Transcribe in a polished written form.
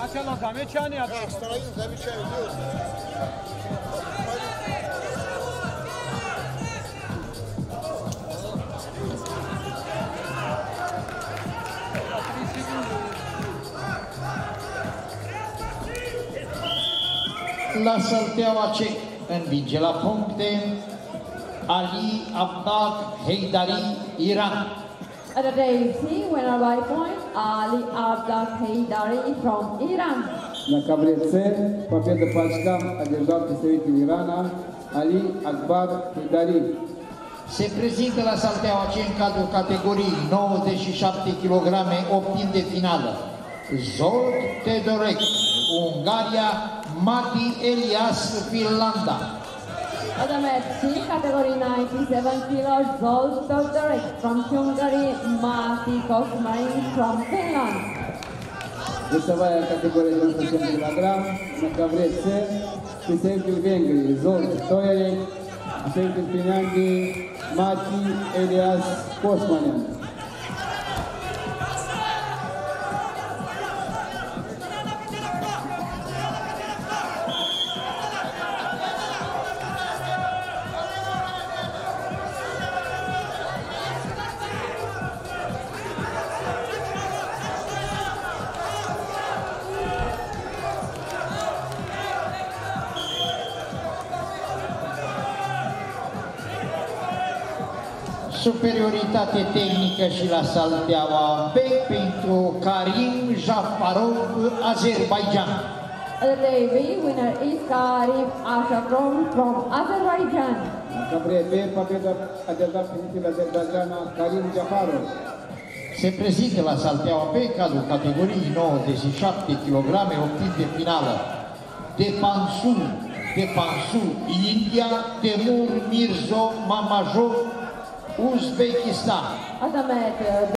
Maşallah zameczany jak. Tak, starają zameczany już. La Salteaua ce învinge la puncte Ali Abdad Heidari, Iran. At the day C, winner by point, Ali Abdad Heidari from Iran. На кабрице победа по очкам одержал представитель Ирана Али Акбар Хейдари. Se prezintă la Salteaua ce în cadrul categoriei 97 kg, obțin de finală Zsolt Todorek, Ungaria, Mati Elias, Finlanda. At the match C, category 97 kilos, Zsolt Todorek from Hungary, Mati Kosmarin from Finland. Весовая категория 97 кг. На кабрице представитель Венгрии Золт Тойерек, представитель Финляндии Мати Элиас Косманян. Superioritate tehnică și la Salteaua B pentru Karim Jafarov, Azerbaijan. At the day B, winner is Karim Ashrafov from Azerbaijan. На кабре Б победа одержал представитель Азербайджана Карим Джафаров. Se prezintă la Salteaua B în cadrul categoriei 97 kg, obțin de finală de Pansu, India, Temur Mirzo Mamajov, Uzbekistan. At the match